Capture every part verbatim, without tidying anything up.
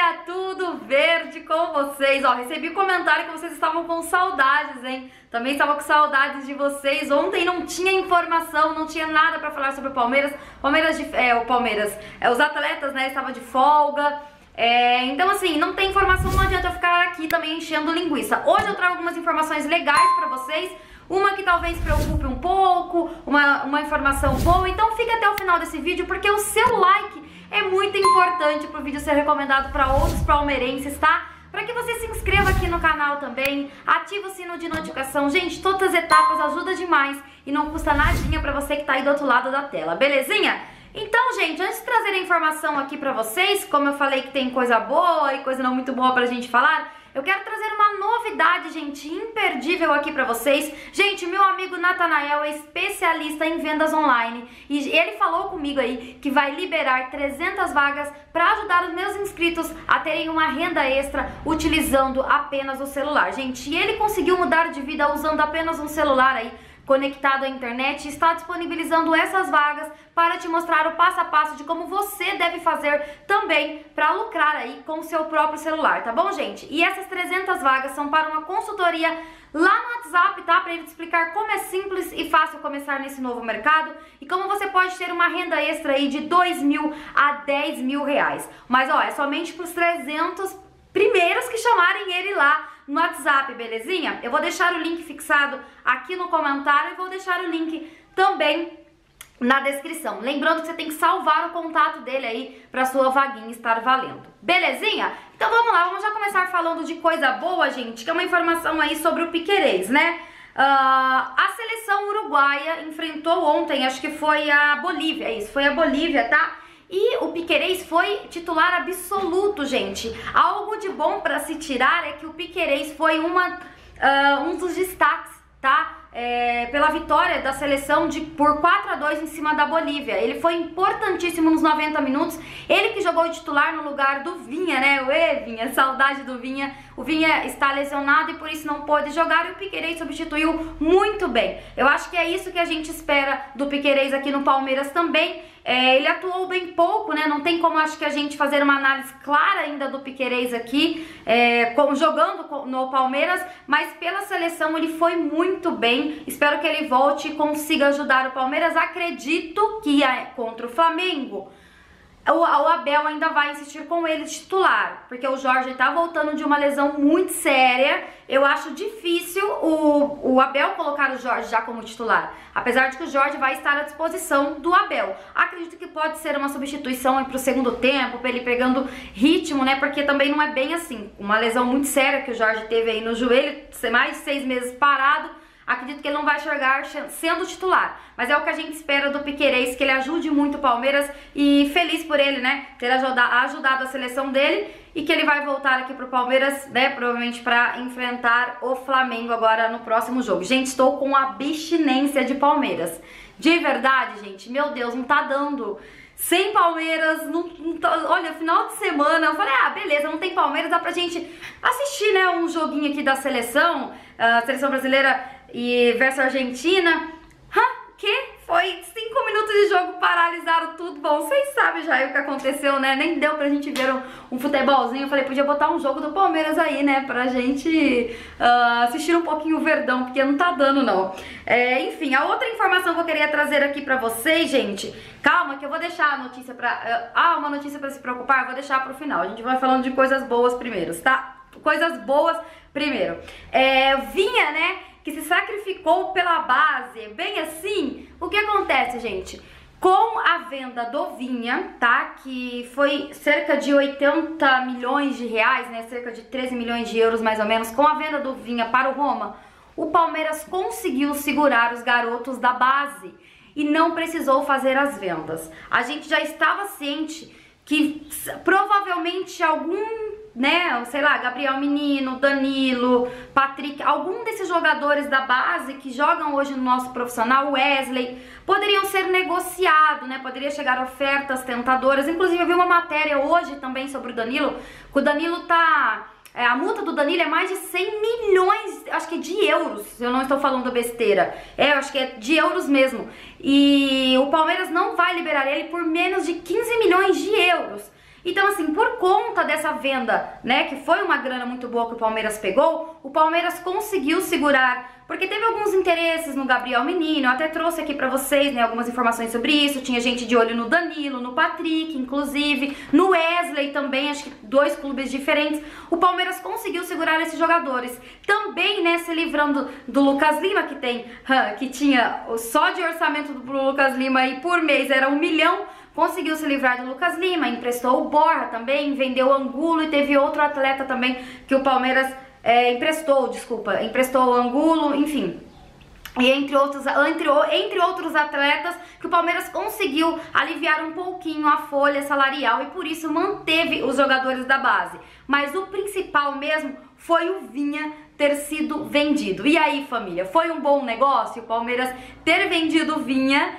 dia, tudo verde com vocês? Ó, recebi comentário que vocês estavam com saudades, hein? Também estava com saudades de vocês. Ontem não tinha informação, não tinha nada pra falar sobre o Palmeiras. Palmeiras de, é, o Palmeiras, é, os atletas, né, estavam de folga. É, então assim, não tem informação, não adianta eu ficar aqui também enchendo linguiça. Hoje eu trago algumas informações legais pra vocês. Uma que talvez preocupe um pouco, uma, uma informação boa. Então fica até o final desse vídeo, porque o seu like é muito importante para o vídeo ser recomendado para outros palmeirenses, tá? Para que você se inscreva aqui no canal também, ativa o sino de notificação. Gente, todas as etapas ajudam demais e não custa nadinha para você que tá aí do outro lado da tela, belezinha? Então, gente, antes de trazer a informação aqui pra vocês, como eu falei que tem coisa boa e coisa não muito boa pra gente falar, eu quero trazer uma novidade, gente, imperdível aqui pra vocês. Gente, meu amigo Natanael é especialista em vendas online e ele falou comigo aí que vai liberar trezentas vagas pra ajudar os meus inscritos a terem uma renda extra utilizando apenas o celular. Gente, e ele conseguiu mudar de vida usando apenas um celular aí, conectado à internet, e está disponibilizando essas vagas para te mostrar o passo a passo de como você deve fazer também para lucrar aí com o seu próprio celular, tá bom, gente? E essas trezentas vagas são para uma consultoria lá no WhatsApp, tá? Para ele te explicar como é simples e fácil começar nesse novo mercado e como você pode ter uma renda extra aí de dois mil a dez mil reais. Mas, ó, é somente para os trezentos primeiros que chamarem ele lá no WhatsApp, belezinha? Eu vou deixar o link fixado aqui no comentário e vou deixar o link também na descrição. Lembrando que você tem que salvar o contato dele aí pra sua vaguinha estar valendo. Belezinha? Então vamos lá, vamos já começar falando de coisa boa, gente, que é uma informação aí sobre o Piquerez, né? Uh, a seleção uruguaia enfrentou ontem, acho que foi a Bolívia, é isso, foi a Bolívia, tá? E o Piquerez foi titular absoluto, gente. Algo de bom para se tirar é que o Piquerez foi uma, uh, um dos destaques, tá? É, pela vitória da seleção de, por quatro a dois em cima da Bolívia. Ele foi importantíssimo nos noventa minutos. Ele que jogou de titular no lugar do Vinha, né? Ué, Vinha, saudade do Vinha. O Vinha está lesionado e por isso não pôde jogar, e o Piquerez substituiu muito bem. Eu acho que é isso que a gente espera do Piquerez aqui no Palmeiras também. É, ele atuou bem pouco, né? Não tem como, acho que a gente fazer uma análise clara ainda do Piquerez aqui, é, com, jogando no Palmeiras, mas pela seleção ele foi muito bem. Espero que ele volte e consiga ajudar o Palmeiras. Acredito que é contra o Flamengo O, o Abel ainda vai insistir com ele titular, porque o Jorge tá voltando de uma lesão muito séria. Eu acho difícil o, o Abel colocar o Jorge já como titular, apesar de que o Jorge vai estar à disposição do Abel. Acredito que pode ser uma substituição para o segundo tempo, para ele pegando ritmo, né? Porque também não é bem assim. Uma lesão muito séria que o Jorge teve aí no joelho, mais de seis meses parado. Acredito que ele não vai jogar sendo titular, mas é o que a gente espera do Piquerez, que ele ajude muito o Palmeiras, e feliz por ele, né, ter ajudado, ajudado a seleção dele, e que ele vai voltar aqui pro Palmeiras, né, provavelmente para enfrentar o Flamengo agora no próximo jogo. Gente, estou com abstinência de Palmeiras, de verdade, gente, meu Deus, não tá dando. Sem Palmeiras, não, não tá, olha, final de semana, eu falei, ah, beleza, não tem Palmeiras, dá pra gente assistir, né, um joguinho aqui da seleção, a seleção brasileira e versus Argentina. Hã? Que? Foi cinco minutos de jogo, paralisaram tudo. Bom, vocês sabem já o que aconteceu, né? Nem deu pra gente ver um, um futebolzinho. Eu falei, podia botar um jogo do Palmeiras aí, né? Pra gente uh, assistir um pouquinho o Verdão, porque não tá dando, não. É, enfim, a outra informação que eu queria trazer aqui pra vocês, gente. Calma, que eu vou deixar a notícia pra... Uh, ah, uma notícia pra se preocupar, eu vou deixar pro final. A gente vai falando de coisas boas primeiro, tá? Coisas boas primeiro. É, Vinha, né? Que se sacrificou pela base, bem assim. O que acontece, gente? Com a venda do Vinha, tá? Que foi cerca de oitenta milhões de reais, né? Cerca de treze milhões de euros, mais ou menos. Com a venda do Vinha para o Roma, o Palmeiras conseguiu segurar os garotos da base e não precisou fazer as vendas. A gente já estava ciente que provavelmente algum, né, sei lá, Gabriel Menino, Danilo, Patrick, algum desses jogadores da base que jogam hoje no nosso profissional, Wesley, poderiam ser negociados, né, poderia chegar ofertas tentadoras. Inclusive eu vi uma matéria hoje também sobre o Danilo, que o Danilo tá... É, a multa do Danilo é mais de cem milhões, acho que de euros, eu não estou falando besteira, é, eu acho que é de euros mesmo, e o Palmeiras não vai liberar ele por menos de quinze milhões de euros. Então, assim, por conta dessa venda, né, que foi uma grana muito boa que o Palmeiras pegou, o Palmeiras conseguiu segurar, porque teve alguns interesses no Gabriel Menino. Eu até trouxe aqui pra vocês, né, algumas informações sobre isso. Tinha gente de olho no Danilo, no Patrick, inclusive, no Wesley também, acho que dois clubes diferentes. O Palmeiras conseguiu segurar esses jogadores. Também, né, se livrando do Lucas Lima, que tem, que tinha só de orçamento do Lucas Lima aí por mês era um milhão. Conseguiu se livrar do Lucas Lima, emprestou o Borja também, vendeu o Angulo e teve outro atleta também que o Palmeiras é, emprestou, desculpa, emprestou o Angulo, enfim. E entre outros, entre, entre outros atletas que o Palmeiras conseguiu aliviar um pouquinho a folha salarial e por isso manteve os jogadores da base. Mas o principal mesmo foi o Vinha ter sido vendido. E aí, família, foi um bom negócio o Palmeiras ter vendido o Vinha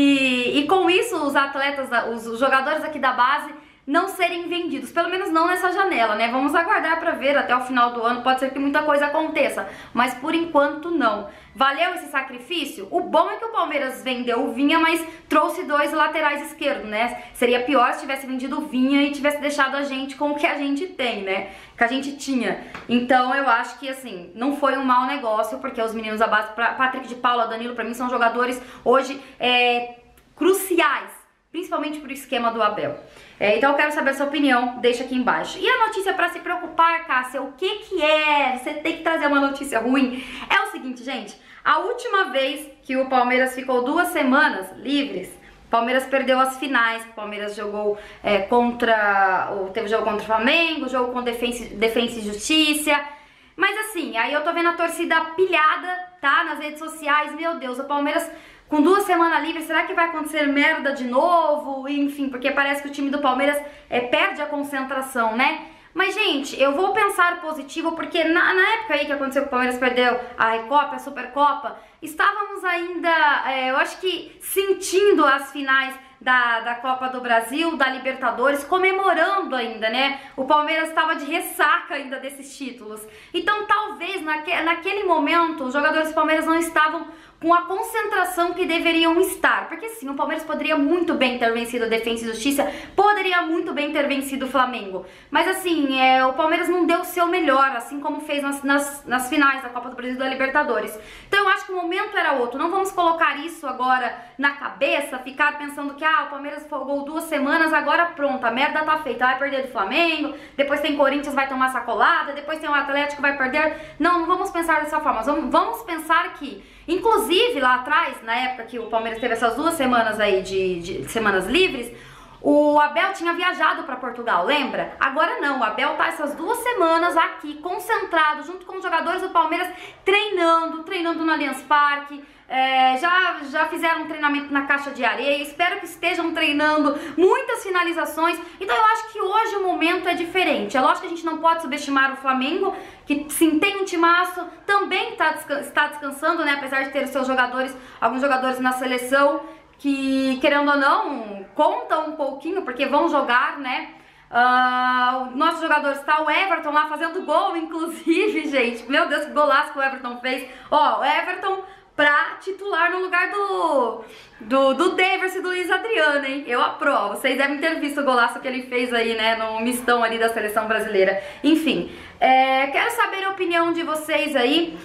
e, e com isso os atletas, os jogadores aqui da base não serem vendidos, pelo menos não nessa janela, né? Vamos aguardar para ver até o final do ano, pode ser que muita coisa aconteça, mas por enquanto não. Valeu esse sacrifício? O bom é que o Palmeiras vendeu o Vinha, mas trouxe dois laterais esquerdos, né? Seria pior se tivesse vendido o Vinha e tivesse deixado a gente com o que a gente tem, né? Que a gente tinha. Então eu acho que, assim, não foi um mau negócio, porque os meninos da base, Patrick de Paula, Danilo, pra mim são jogadores hoje é, cruciais, principalmente pro esquema do Abel. É, então eu quero saber a sua opinião, deixa aqui embaixo. E a notícia pra se preocupar, Cássia, o que que é? Você tem que trazer uma notícia ruim. É o seguinte, gente, a última vez que o Palmeiras ficou duas semanas livres, o Palmeiras perdeu as finais, o Palmeiras jogou é, contra, teve jogo contra o Flamengo, jogo com Defensa, Defensa e Justiça. Mas assim, aí eu tô vendo a torcida pilhada, tá, nas redes sociais, meu Deus, o Palmeiras com duas semanas livres, será que vai acontecer merda de novo? Enfim, porque parece que o time do Palmeiras é, perde a concentração, né? Mas, gente, eu vou pensar positivo, porque na, na época aí que aconteceu que o Palmeiras perdeu a Recopa, a Supercopa, estávamos ainda, é, eu acho que sentindo as finais da, da Copa do Brasil, da Libertadores, comemorando ainda, né? O Palmeiras estava de ressaca ainda desses títulos. Então, talvez, naque, naquele momento, os jogadores do Palmeiras não estavam com a concentração que deveriam estar, porque sim, o Palmeiras poderia muito bem ter vencido a Defensa e Justiça, poderia muito bem ter vencido o Flamengo, mas assim, é, o Palmeiras não deu o seu melhor, assim como fez nas, nas, nas finais da Copa do Brasil e da Libertadores. Então eu acho que o momento era outro, não vamos colocar isso agora na cabeça, ficar pensando que ah, o Palmeiras folgou duas semanas, agora pronto, a merda tá feita, vai perder do Flamengo, depois tem Corinthians, vai tomar sacolada, depois tem o Atlético, vai perder. Não, não vamos pensar dessa forma, vamos, vamos pensar que inclusive lá atrás, na época que o Palmeiras teve essas duas semanas aí de, de semanas livres, o Abel tinha viajado para Portugal, lembra? Agora não, o Abel tá essas duas semanas aqui, concentrado, junto com os jogadores do Palmeiras, treinando, treinando no Allianz Parque, é, já, já fizeram um treinamento na caixa de areia, espero que estejam treinando muitas finalizações, então eu acho que hoje o momento é diferente. É lógico que a gente não pode subestimar o Flamengo, que sim, tem um timaço, também tá, está descansando, né, apesar de ter os seus jogadores, alguns jogadores na seleção, que, querendo ou não, contam um pouquinho, porque vão jogar, né? Uh, o nosso jogador está o Everton lá fazendo gol, inclusive, gente. Meu Deus, que golaço que o Everton fez. Ó, o Everton pra titular no lugar do do, do Davis e do Luiz Adriano, hein? Eu aprovo. Vocês devem ter visto o golaço que ele fez aí, né, no mistão ali da seleção brasileira. Enfim, é, quero saber a opinião de vocês aí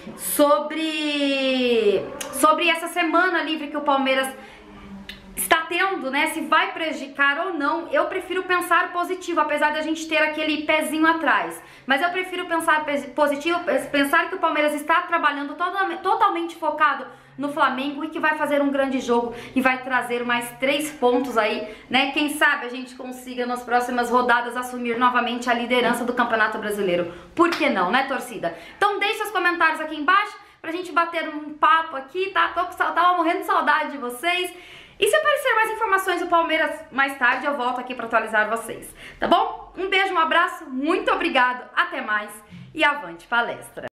sobre, sobre essa semana livre que o Palmeiras está tendo, né, se vai prejudicar ou não. Eu prefiro pensar positivo, apesar da gente ter aquele pezinho atrás, mas eu prefiro pensar positivo, pensar que o Palmeiras está trabalhando totalmente, totalmente focado no Flamengo e que vai fazer um grande jogo e vai trazer mais três pontos aí, né, quem sabe a gente consiga nas próximas rodadas assumir novamente a liderança do Campeonato Brasileiro. Por que não, né, torcida? Então deixe seus comentários aqui embaixo pra gente bater um papo aqui, tá? Tô, tava morrendo de saudade de vocês. E se aparecer mais informações do Palmeiras mais tarde, eu volto aqui para atualizar vocês, tá bom? Um beijo, um abraço, muito obrigado, até mais e avante palestra!